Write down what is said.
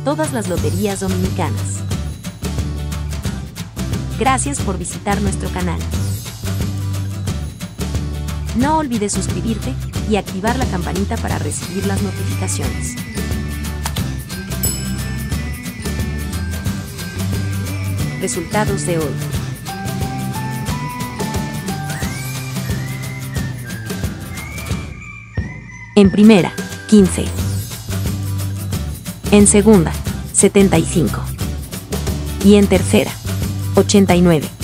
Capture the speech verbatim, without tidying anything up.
todas las loterías dominicanas. Gracias por visitar nuestro canal. No olvides suscribirte y activar la campanita para recibir las notificaciones. Resultados de hoy. En primera, quince. En segunda, setenta y cinco. Y en tercera, ochenta y nueve.